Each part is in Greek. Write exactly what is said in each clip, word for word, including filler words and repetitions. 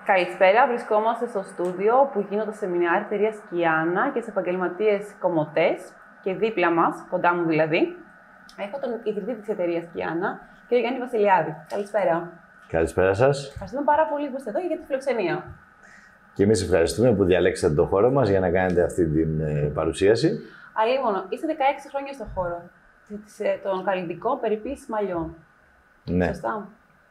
Καλησπέρα, βρισκόμαστε στο στούντιο που γίνονται σεμινάρια εταιρείας Kiana και σε επαγγελματίες κομμωτές και δίπλα μας, κοντά μου δηλαδή, έχω τον ιδρυτή της εταιρείας Kiana, κύριο Γιάννη Βασιλιάδη. Καλησπέρα. Καλησπέρα σας. Ευχαριστούμε πάρα πολύ που είστε εδώ και για τη φιλοξενία. Και εμείς ευχαριστούμε που διαλέξατε τον χώρο μας για να κάνετε αυτή την ε, παρουσίαση. Αλλήμον, είστε δεκαέξι χρόνια στον χώρο των καλλιτικών περιποίησης μαλλιών. Ναι. Σωστά.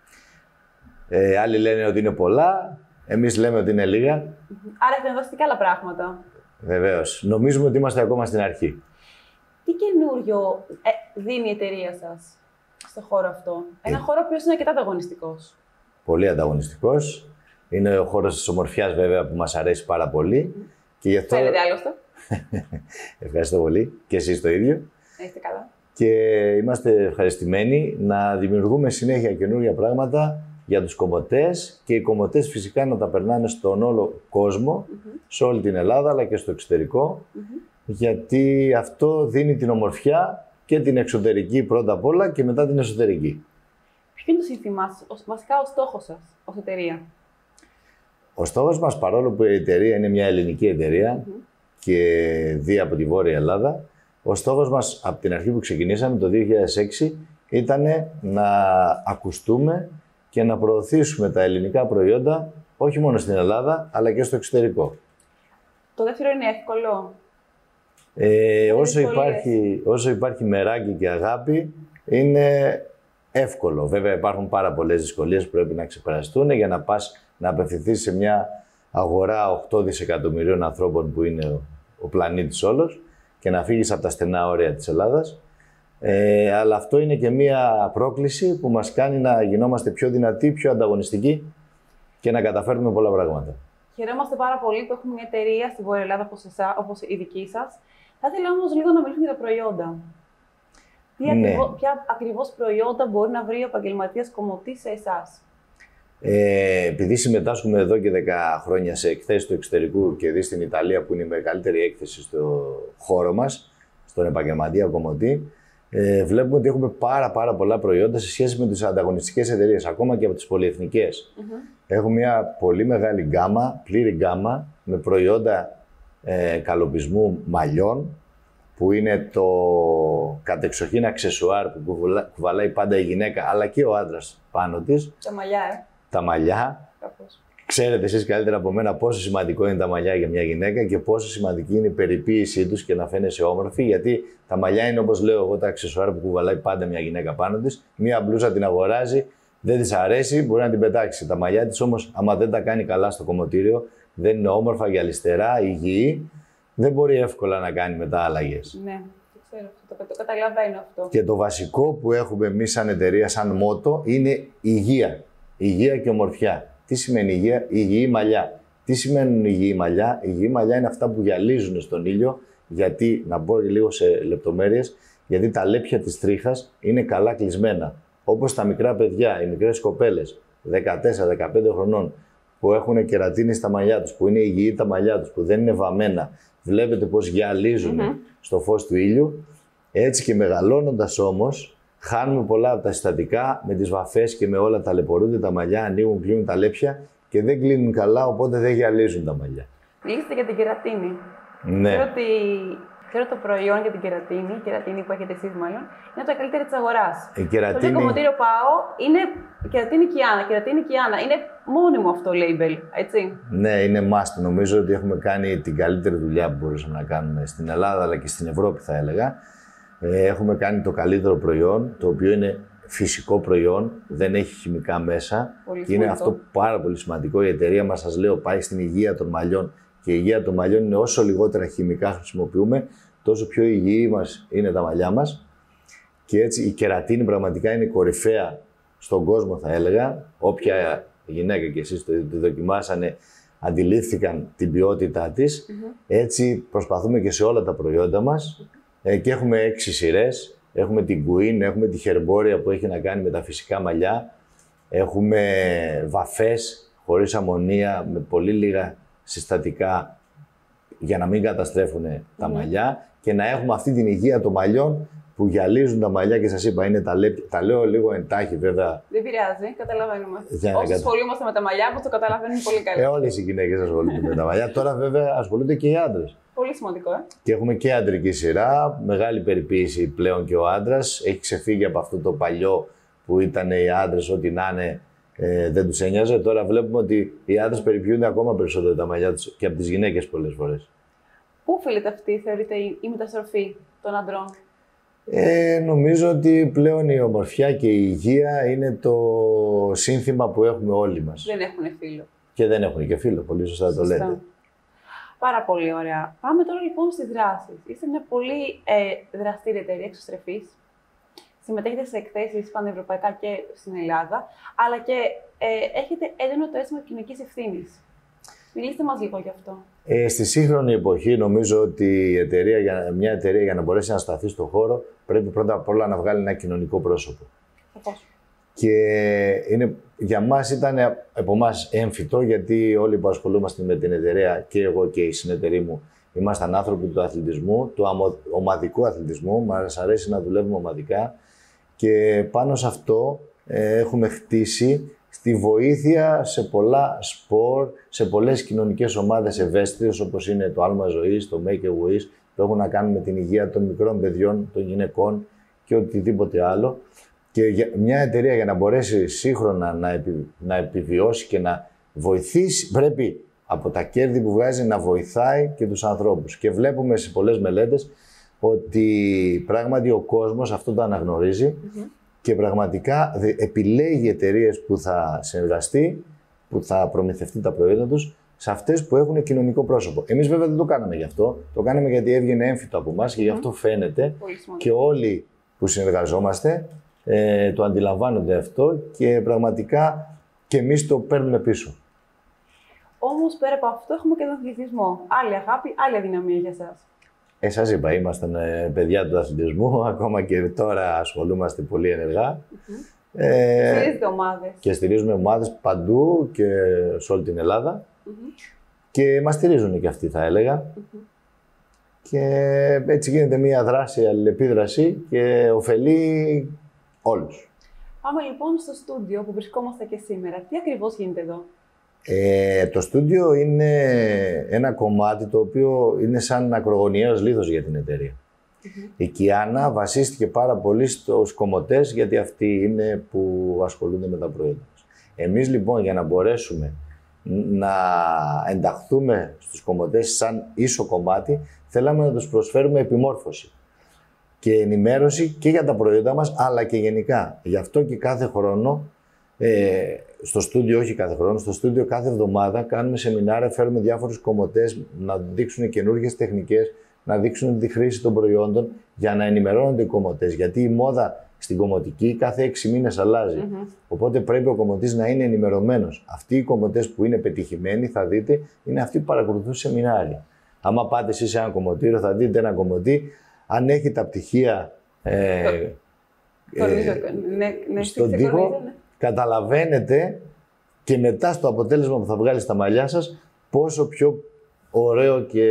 Ε, άλλοι λένε ότι είναι πολλά, εμείς λέμε ότι είναι λίγα. Άρα έχετε δώσει και άλλα πράγματα. Βεβαίως. Νομίζουμε ότι είμαστε ακόμα στην αρχή. Τι καινούριο ε, δίνει η εταιρεία σας στον χώρο αυτό? Ένα ε... χώρο που είναι αρκετά ανταγωνιστικός. Πολύ ανταγωνιστικός. Είναι ο χώρος της ομορφιάς, βέβαια, που μας αρέσει πάρα πολύ. Mm. Και γι' αυτό... Φαίνεται άλλωστε. Ευχαριστώ πολύ. Και εσείς το ίδιο. Είστε καλά. Και είμαστε ευχαριστημένοι να δημιουργούμε συνέχεια καινούργια πράγματα για τους κομμωτές και οι κομμωτές φυσικά να τα περνάνε στον όλο κόσμο, mm-hmm. σε όλη την Ελλάδα αλλά και στο εξωτερικό, mm-hmm. γιατί αυτό δίνει την ομορφιά και την εξωτερική πρώτα απ' όλα και μετά την εσωτερική. Ποιο είναι το σύνθημά σας, βασικά ο στόχος σας ως εταιρεία? Ο στόχος μας, παρόλο που η εταιρεία είναι μια ελληνική εταιρεία mm-hmm. και δει από τη Βόρεια Ελλάδα, ο στόχος μας από την αρχή που ξεκινήσαμε το δύο χιλιάδες έξι ήταν να ακουστούμε και να προωθήσουμε τα ελληνικά προϊόντα όχι μόνο στην Ελλάδα αλλά και στο εξωτερικό. Το δεύτερο είναι εύκολο. Ε, όσο, υπάρχει, όσο υπάρχει μεράκι και αγάπη είναι εύκολο. Βέβαια υπάρχουν πάρα πολλές δυσκολίες που πρέπει να ξεπεραστούν για να πας να απευθυνθείς σε μια αγορά οκτώ δισεκατομμυρίων ανθρώπων που είναι ο, ο πλανήτης όλος και να φύγεις από τα στενά όρια της Ελλάδας. Ε, αλλά αυτό είναι και μία πρόκληση που μας κάνει να γινόμαστε πιο δυνατοί, πιο ανταγωνιστικοί και να καταφέρουμε πολλά πράγματα. Χαιρόμαστε πάρα πολύ που έχουμε μια εταιρεία στην Βόρεια Ελλάδα όπως, εσά, όπως η δική σας. Θα ήθελα όμως λίγο να μιλήσουμε για τα προϊόντα. Τι ναι. ακριβώς, ποια ακριβώς προϊόντα μπορεί να βρει ο επαγγελματίας κομμωτής σε εσάς? Ε, επειδή συμμετάσχουμε εδώ και δέκα χρόνια σε εκθέσεις του εξωτερικού και δει στην Ιταλία που είναι η μεγαλύτερη έκθεση στο χώρο μας, στον επαγγελματία κομμωτή, ε, βλέπουμε ότι έχουμε πάρα, πάρα πολλά προϊόντα σε σχέση με τις ανταγωνιστικές εταιρείες, ακόμα και από τις πολυεθνικές. Mm-hmm. Έχουμε μια πολύ μεγάλη γκάμα, πλήρη γκάμα, με προϊόντα ε, καλοπισμού μαλλιών, που είναι το κατεξοχήν αξεσουάρ που κουβαλά, κουβαλάει πάντα η γυναίκα, αλλά και ο άντρας πάνω της. Τα μαλλιά, ε. Τα μαλλιά. Κάπως. Ξέρετε εσείς καλύτερα από μένα πόσο σημαντικό είναι τα μαλλιά για μια γυναίκα και πόσο σημαντική είναι η περιποίησή τους και να φαίνεσαι όμορφη, γιατί τα μαλλιά είναι, όπως λέω εγώ, τα αξεσουάρ που κουβαλάει πάντα μια γυναίκα πάνω της. Μια μπλούζα την αγοράζει, δεν της αρέσει, μπορεί να την πετάξει. Τα μαλλιά της όμως, άμα δεν τα κάνει καλά στο κομμωτήριο, δεν είναι όμορφα, γυαλιστερά, υγιή, δεν μπορεί εύκολα να κάνει μετά αλλαγές. Ναι, το ξέρω αυτό, το, το καταλαβαίνω αυτό. Και το βασικό που έχουμε εμείς σαν εταιρεία, σαν μότο, είναι υγεία. Υγεία και ομορφιά. Τι σημαίνει υγεία? Υγιή μαλλιά. Τι σημαίνουν υγιή μαλλιά? Υγιή μαλλιά είναι αυτά που γυαλίζουν στον ήλιο, γιατί, να μπω λίγο σε λεπτομέρειες, γιατί τα λέπια της τρίχας είναι καλά κλεισμένα. Όπως τα μικρά παιδιά, οι μικρές κοπέλες, δεκατέσσερα δεκαπέντε χρονών, που έχουν κερατίνη στα μαλλιά τους, που είναι υγιή τα μαλλιά τους, που δεν είναι βαμμένα, βλέπετε πώς γυαλίζουν mm-hmm. στο φως του ήλιου. Έτσι και μεγαλώνοντας όμως, χάνουμε πολλά από τα συστατικά, με τις βαφές και με όλα ταλαιπωρούνται τα μαλλιά, ανοίγουν, κλείνουν τα λέπια και δεν κλείνουν καλά, οπότε δεν γυαλίζουν τα μαλλιά. Μιλήσατε για την κερατίνη. Ναι. Ξέρω ότι ξέρω το προϊόν για την κερατίνη, η κερατίνη που έχετε εσείς μάλλον, είναι το καλύτερο της αγοράς. Η κερατίνη... Στο κομμωτήριο πάω, είναι κερατίνη Kiana, κερατίνη Kiana. Είναι μόνιμο αυτό το label, έτσι. Ναι, είναι must. Νομίζω ότι έχουμε κάνει την καλύτερη δουλειά που μπορούσαμε να κάνουμε στην Ελλάδα, αλλά και στην Ευρώπη θα έλεγα. Έχουμε κάνει το καλύτερο προϊόν, το οποίο είναι φυσικό προϊόν, δεν έχει χημικά μέσα. Πολύ και είναι αυτό πάρα πολύ σημαντικό. Η εταιρεία μας, σας λέω, πάει στην υγεία των μαλλιών και η υγεία των μαλλιών είναι όσο λιγότερα χημικά χρησιμοποιούμε, τόσο πιο υγιή μας είναι τα μαλλιά μας. Και έτσι η κερατίνη πραγματικά είναι κορυφαία στον κόσμο, θα έλεγα. Όποια γυναίκα και εσείς το, το δοκιμάσανε, αντιλήφθηκαν την ποιότητά της. Mm-hmm. Έτσι προσπαθούμε και σε όλα τα προϊόντα μας. Ε, και έχουμε έξι σειρές. Έχουμε την Queen, έχουμε τη Herboria που έχει να κάνει με τα φυσικά μαλλιά. Έχουμε βαφές χωρίς αμμονία, με πολύ λίγα συστατικά για να μην καταστρέφουν mm-hmm. τα μαλλιά και να έχουμε αυτή την υγεία των μαλλιών που γυαλίζουν τα μαλλιά και σας είπα, είναι τα, λέ... τα λέω λίγο εντάχει βέβαια. Δεν πειράζει, καταλαβαίνουμε. Για να Όσοι κατα... ασχολούμαστε με τα μαλλιά μας το καταλαβαίνουν πολύ καλά. Ε, όλες οι γυναίκες ασχολούνται με τα μαλλιά. Τώρα βέβαια ασχολούνται και οι άντρες. Πολύ σημαντικό, ε. Και έχουμε και αντρική σειρά. Μεγάλη περιποίηση πλέον και ο άντρας. Έχει ξεφύγει από αυτό το παλιό που ήταν οι άντρες, ό,τι να είναι, ε, δεν τους ένοιαζε. Τώρα βλέπουμε ότι οι άντρες περιποιούνται ακόμα περισσότερο τα μαλλιά τους και από τις γυναίκες πολλές φορές. Πού οφείλεται αυτή, θεωρείτε, η μεταστροφή των αντρών? Ε, νομίζω ότι πλέον η ομορφιά και η υγεία είναι το σύνθημα που έχουμε όλοι μας. Δεν έχουν φίλο. Και δεν έχουν και φίλο, πολύ σωστά, σωστά. το λέτε. Πάρα πολύ ωραία. Πάμε τώρα λοιπόν στις δράσεις. Είστε μια πολύ ε, δραστήρια εταιρεία εξωστρεφής. Συμμετέχετε σε εκθέσεις πανευρωπαϊκά και στην Ελλάδα, αλλά και ε, έχετε έντονο το αίσθημα κοινωνικής ευθύνης. Μιλήστε μας λίγο γι' αυτό. Ε, στη σύγχρονη εποχή, νομίζω ότι η εταιρεία, μια εταιρεία για να μπορέσει να σταθεί στον χώρο, πρέπει πρώτα απ' όλα να βγάλει ένα κοινωνικό πρόσωπο. Σαφώς. Και είναι, για μας ήταν από εμάς έμφυτο, γιατί όλοι που ασχολούμαστε με την εταιρεία, και εγώ και οι συνεταιροί μου, ήμασταν άνθρωποι του αθλητισμού, του ομαδικού αθλητισμού. Μας αρέσει να δουλεύουμε ομαδικά και πάνω σε αυτό ε, έχουμε χτίσει στη βοήθεια σε πολλά σπορ, σε πολλές κοινωνικές ομάδες ευαίσθητες, όπως είναι το Άλμα Ζωής, το Make a Wish, που έχουν να κάνουν με την υγεία των μικρών παιδιών, των γυναικών και οτιδήποτε άλλο. Και για μια εταιρεία για να μπορέσει σύγχρονα να, επι, να επιβιώσει και να βοηθήσει, πρέπει από τα κέρδη που βγάζει να βοηθάει και τους ανθρώπους. Και βλέπουμε σε πολλές μελέτες ότι πράγματι ο κόσμος αυτό το αναγνωρίζει mm-hmm. και πραγματικά επιλέγει εταιρείες που θα συνεργαστεί, που θα προμηθευτεί τα προϊόντα τους, σε αυτές που έχουν κοινωνικό πρόσωπο. Εμείς βέβαια δεν το κάναμε γι' αυτό, το κάναμε γιατί έβγαινε έμφυτο από εμάς και γι' αυτό φαίνεται και όλοι που συνεργαζόμαστε ε, το αντιλαμβάνονται αυτό και πραγματικά και εμείς το παίρνουμε πίσω. Όμως πέρα από αυτό έχουμε και τον αθλητισμό. Άλλη αγάπη, άλλη αδυναμία για εσάς. Ε, σας είπα, ήμασταν ε, παιδιά του αθλητισμού, ακόμα και τώρα ασχολούμαστε πολύ ενεργά. Mm-hmm. Ε, Στηρίζετε ομάδες. Και στηρίζουμε ομάδες παντού και σε όλη την Ελλάδα. Mm-hmm. Και μας στηρίζουν και αυτοί, θα έλεγα. Mm-hmm. Και έτσι γίνεται μια δράση, αλληλεπίδραση και ωφελεί όλους. Πάμε λοιπόν στο στούντιο που βρισκόμαστε και σήμερα. Τι ακριβώς γίνεται εδώ? Ε, το στούντιο είναι ένα κομμάτι το οποίο είναι σαν ακρογωνιαίος λίθος για την εταιρεία. Mm-hmm. Η Κιάνα βασίστηκε πάρα πολύ στους κομμωτές, γιατί αυτοί είναι που ασχολούνται με τα προϊόντα μας. Εμείς λοιπόν, για να μπορέσουμε να ενταχθούμε στους κομμωτές σαν ίσο κομμάτι, θέλαμε να τους προσφέρουμε επιμόρφωση και ενημέρωση και για τα προϊόντα μας, αλλά και γενικά. Γι' αυτό και κάθε χρόνο, ε, στο στούντιο, όχι κάθε χρόνο, στο στούντιο κάθε εβδομάδα κάνουμε σεμινάρια, φέρουμε διάφορους κομμωτές να δείξουν καινούργιες τεχνικές, να δείξουν τη χρήση των προϊόντων για να ενημερώνονται οι κομμωτές. Γιατί η μόδα στην κομμωτική κάθε έξι μήνες αλλάζει. Mm-hmm. Οπότε πρέπει ο κομμωτής να είναι ενημερωμένος. Αυτοί οι κομμωτές που είναι πετυχημένοι, θα δείτε, είναι αυτοί που παρακολουθούν σεμινάρια. Άμα πάτε εσείς σε ένα κομμωτήριο, θα δείτε ένα κομμωτή, αν έχει τα πτυχία ε, ε, ναι, ναι, στον τοίχο, ναι. Καταλαβαίνετε και μετά στο αποτέλεσμα που θα βγάλει στα μαλλιά σας πόσο πιο ωραίο και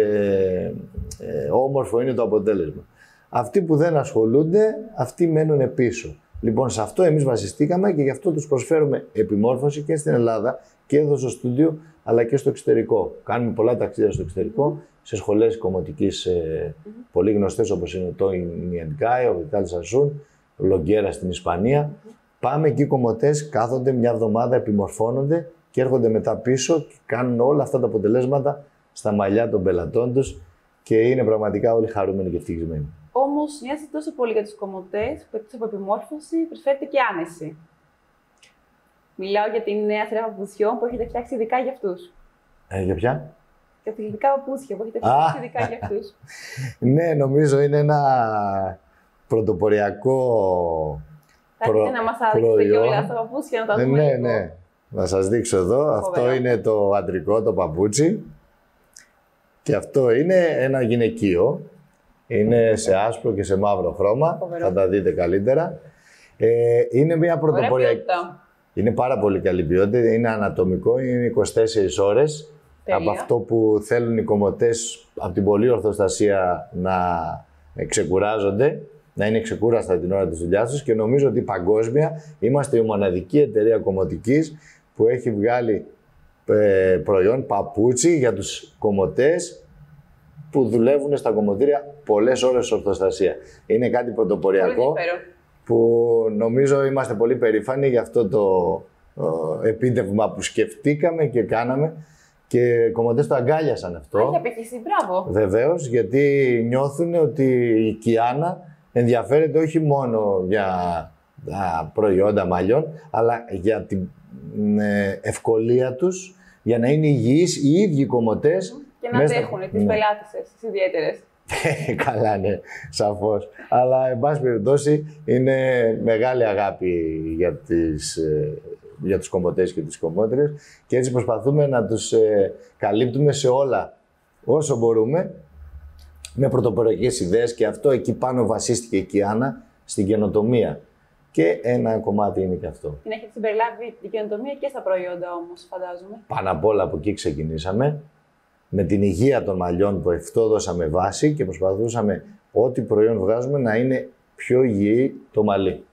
ε, όμορφο είναι το αποτέλεσμα. Αυτοί που δεν ασχολούνται, αυτοί μένουν πίσω. Λοιπόν, σε αυτό εμείς βασιστήκαμε και γι' αυτό τους προσφέρουμε επιμόρφωση και στην Ελλάδα και εδώ στο στούντιο, αλλά και στο εξωτερικό. Κάνουμε πολλά ταξίδια στο εξωτερικό, σε σχολές κομμωτικής ε, mm-hmm. πολύ γνωστές, όπως είναι το Ινιεντκάι, ο Βιτάλ Σασούν, ο Λογκέρα στην Ισπανία. Mm-hmm. Πάμε εκεί, οι κομμωτές κάθονται μια εβδομάδα, επιμορφώνονται και έρχονται μετά πίσω και κάνουν όλα αυτά τα αποτελέσματα στα μαλλιά των πελατών τους και είναι πραγματικά όλοι χαρούμενοι και ευτυχισμένοι. Όμως, νοιάζεται τόσο πολύ για τους κομμωτές που εκτός από επιμόρφωση προσφέρεται και άνεση. Μιλάω για την νέα σειρά παπουτσιών που έχετε φτιάξει ειδικά για αυτούς. Ε, για ποια? Για τα γλυκά παπούτσια που έχετε φτιάξει ειδικά για αυτούς. Ναι, νομίζω είναι ένα πρωτοποριακό θα προ... να μας δείξετε και όλα τα παπούτσια να τα δούμε. Ναι, ναι, ναι. Να σας δείξω εδώ. Φοβερό. Αυτό είναι το αντρικό, το παπούτσι. Και αυτό είναι ένα γυναικείο. Είναι σε άσπρο και σε μαύρο χρώμα. Φοβερό. Θα τα δείτε καλύτερα. Ε, είναι μια πρωτοποριακή. Είναι πάρα πολύ καλή ποιότητα. Είναι ανατομικό, είναι είκοσι τέσσερις ώρες. Τέλεια. Από αυτό που θέλουν οι κομμωτές από την πολλή ορθοστασία να ξεκουράζονται να είναι ξεκούραστα την ώρα της δουλειάς τους και νομίζω ότι παγκόσμια είμαστε η μοναδική εταιρεία κομμωτικής που έχει βγάλει ε, προϊόν παπούτσι για τους κομμωτές που δουλεύουν στα κομμωτήρια πολλές ώρες ορθοστασία. Είναι κάτι πρωτοποριακό που νομίζω είμαστε πολύ περήφανοι για αυτό το ε, επίτευγμα που σκεφτήκαμε και κάναμε. Και οι κομμωτές το αγκάλιασαν αυτό. Έχει απαιτήσει, μπράβο. Βεβαίως, γιατί νιώθουν ότι η Κιάνα ενδιαφέρεται όχι μόνο για τα προϊόντα μαλλιών, αλλά για την ε, ευκολία τους, για να είναι υγιείς οι ίδιοι κομμωτές. Και να αντέχουν τις ναι. πελάτησες, τις ιδιαίτερες. Καλά, ναι, σαφώς. Αλλά, εν πάση περιπτώσει, είναι μεγάλη αγάπη για τις... για τους κομμωτές και τις κομμότριες και έτσι προσπαθούμε να τους ε, καλύπτουμε σε όλα όσο μπορούμε με πρωτοποριακές ιδέες και αυτό εκεί πάνω βασίστηκε η Κιάνα στην καινοτομία και ένα κομμάτι είναι και αυτό. Την έχετε συμπεριλάβει την καινοτομία και στα προϊόντα όμως, φαντάζομαι. Πάνω απ' όλα από εκεί ξεκινήσαμε με την υγεία των μαλλιών που αυτό δώσαμε βάση και προσπαθούσαμε ό,τι προϊόν βγάζουμε να είναι πιο υγιή το μαλλί.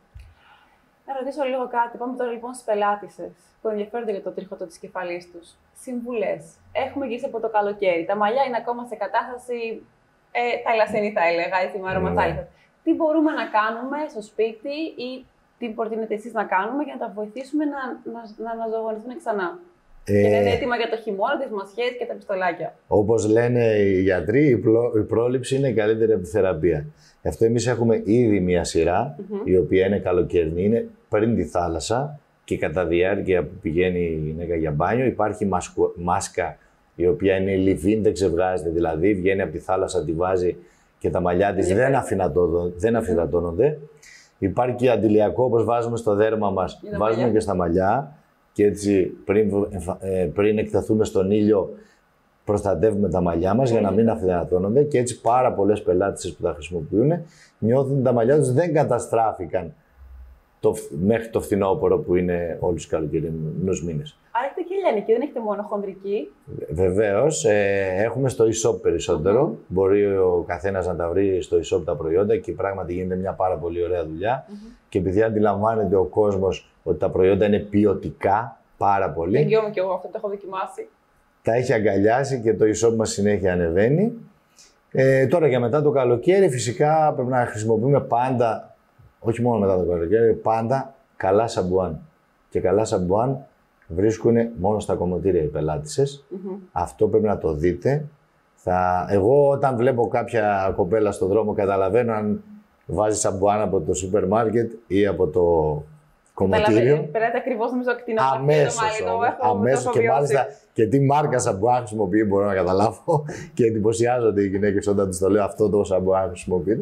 Να ρωτήσω λίγο κάτι. Πάμε τώρα λοιπόν στις πελάτησες που ενδιαφέρονται για το τρίχωτο της κεφαλής τους. Συμβουλές. Έχουμε γυρίσει από το καλοκαίρι. Τα μαλλιά είναι ακόμα σε κατάσταση ε, θαλασσινή, θα έλεγα, έτσι με άρωμα θάλασσας. Τι μπορούμε να κάνουμε στο σπίτι ή τι προτείνετε εσείς να κάνουμε για να τα βοηθήσουμε να, να, να αναζωογονηθούν ξανά. Ε, και να είναι έτοιμα για το χειμώνα, τις μασχές και τα πιστολάκια. Όπως λένε οι γιατροί, η, πλο, η πρόληψη είναι καλύτερη από τη θεραπεία. Γι' αυτό εμείς έχουμε ήδη μια σειρά, mm-hmm. η οποία είναι καλοκαιρινή, είναι πριν τη θάλασσα και κατά διάρκεια που πηγαίνει η γυναίκα για μπάνιο υπάρχει μασκο, μάσκα η οποία είναι λιβίν, δεν ξεβγάζεται, δηλαδή βγαίνει από τη θάλασσα, τη βάζει και τα μαλλιά της δεν, δεν αφυδατώνονται. Mm-hmm. Υπάρχει αντιλιακό, όπως βάζουμε στο δέρμα μας, βάζουμε μαλλιά. Και στα μαλλιά και έτσι πριν, πριν εκτεθούμε στον ήλιο προστατεύουμε τα μαλλιά μας mm. για να μην αφυδατώνονται και έτσι πάρα πολλές πελάτησες που τα χρησιμοποιούν νιώθουν ότι τα μαλλιά τους δεν καταστράφηκαν το, μέχρι το φθινόπωρο που είναι όλους τους καλοκαιρινούς μήνες. Άρα έχετε και λιανική, δεν έχετε μόνο χονδρική. Βεβαίως, ε, έχουμε στο e-shop περισσότερο. Mm-hmm. Μπορεί ο καθένας να τα βρει στο e-shop τα προϊόντα και πράγματι γίνεται μια πάρα πολύ ωραία δουλειά. Mm-hmm. Και επειδή αντιλαμβάνεται ο κόσμος ότι τα προϊόντα είναι ποιοτικά πάρα πολύ. Εγγυώμαι και εγώ αυτό, το έχω δοκιμάσει. Τα έχει αγκαλιάσει και το e-shop μας συνέχεια ανεβαίνει. Ε, τώρα για μετά το καλοκαίρι φυσικά πρέπει να χρησιμοποιούμε πάντα, όχι μόνο μετά το καλοκαίρι, πάντα καλά σαμπουάν. Και καλά σαμπουάν βρίσκουν μόνο στα κομμωτήρια οι πελάτησες. Mm-hmm. Αυτό πρέπει να το δείτε. Θα... Εγώ όταν βλέπω κάποια κοπέλα στον δρόμο καταλαβαίνω αν βάζει σαμπουάν από το σούπερ μάρκετ ή από το κομμωτήριο. Περάτε ακριβώς νομίζω κτηνό. Αμέσως, αμέσως και μάλιστα και τι μάρκα σαμπουάν χρησιμοποιεί μπορώ να καταλάβω και εντυπωσιάζονται οι γυναίκες όταν τους το λέω αυτό το σαμπουάν χρησιμοποιείται.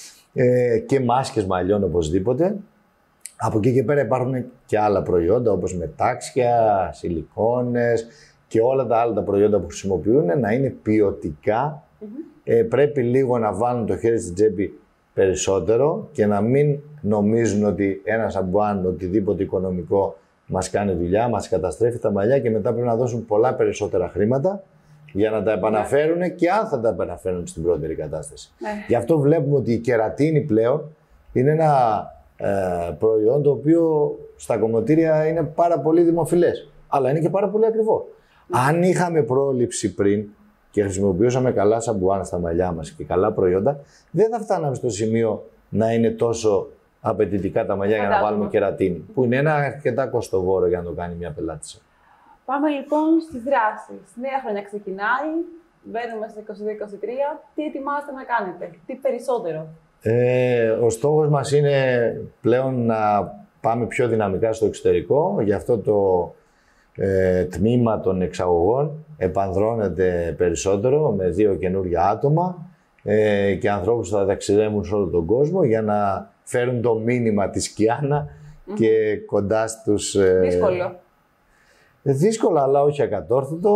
Ε, και μάσκες μαλλιών οπωσδήποτε. Από εκεί και πέρα υπάρχουν και άλλα προϊόντα όπως μετάξια, σιλικόνες και όλα τα άλλα τα προϊόντα που χρησιμοποιούν να είναι ποιοτικά. Mm-hmm. Ε, πρέπει λίγο να βάλουν το χέρι στην τσέπη περισσότερο και να μην νομίζουν ότι ένα σαμπουάν, οτιδήποτε οικονομικό μας κάνει δουλειά, μας καταστρέφει τα μαλλιά και μετά πρέπει να δώσουν πολλά περισσότερα χρήματα για να τα επαναφέρουν yeah. και αν θα τα επαναφέρουν στην πρώτερη κατάσταση. Yeah. Γι' αυτό βλέπουμε ότι η κερατίνη πλέον είναι ένα ε, προϊόν το οποίο στα κομμωτήρια είναι πάρα πολύ δημοφιλές, αλλά είναι και πάρα πολύ ακριβό. Yeah. Αν είχαμε πρόληψη πριν και χρησιμοποιούσαμε καλά σαμπουάν στα μαλλιά μας και καλά προϊόντα, δεν θα φτάναμε στο σημείο να είναι τόσο απαιτητικά τα μαλλιά για να βάλουμε κερατίνη, που είναι ένα αρκετά κοστοβόρο για να το κάνει μια πελάτησα. Πάμε λοιπόν στις δράσεις. Νέα χρονιά ξεκινάει, μπαίνουμε στο είκοσι δύο είκοσι τρία. Τι ετοιμάζετε να κάνετε, τι περισσότερο? Ε, ο στόχος μας είναι πλέον να πάμε πιο δυναμικά στο εξωτερικό. Γι' αυτό το ε, τμήμα των εξαγωγών επανδρώνεται περισσότερο με δύο καινούργια άτομα ε, και ανθρώπους που θα ταξιδεύουν σε όλο τον κόσμο για να φέρουν το μήνυμα της Κιάνα mm-hmm. και κοντά στους... Ε, δύσκολο. Δύσκολο, αλλά όχι ακατόρθωτο.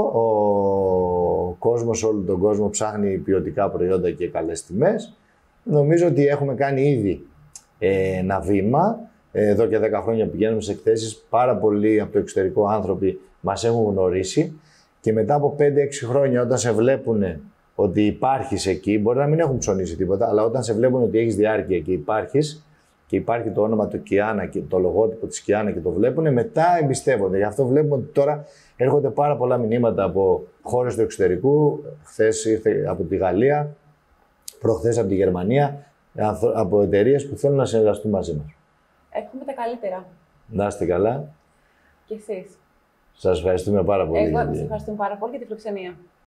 Ο κόσμος, όλο τον κόσμο ψάχνει ποιοτικά προϊόντα και καλές τιμές. Νομίζω ότι έχουμε κάνει ήδη ε, ένα βήμα. Εδώ και δέκα χρόνια πηγαίνουμε σε εκθέσεις. Πάρα πολλοί από το εξωτερικό άνθρωποι μας έχουν γνωρίσει. Και μετά από πέντε έξι χρόνια, όταν σε βλέπουν ότι υπάρχεις εκεί, μπορεί να μην έχουν ψωνίσει τίποτα, αλλά όταν σε βλέπουν ότι έχεις διάρκεια και υπάρχεις, και υπάρχει το όνομα του Κιάνα και το λογότυπο της Κιάνα και το βλέπουν, μετά εμπιστεύονται. Γι' αυτό βλέπουμε ότι τώρα έρχονται πάρα πολλά μηνύματα από χώρες του εξωτερικού. Χθες ήρθε από τη Γαλλία, προχθές από τη Γερμανία, από εταιρείες που θέλουν να συνεργαστούν μαζί μας. Εύχομαι τα καλύτερα. Να είστε καλά. Και εσείς. Σας ευχαριστούμε πάρα πολύ. Εγώ σας ευχαριστούμε πάρα πολύ για τη φιλοξενία.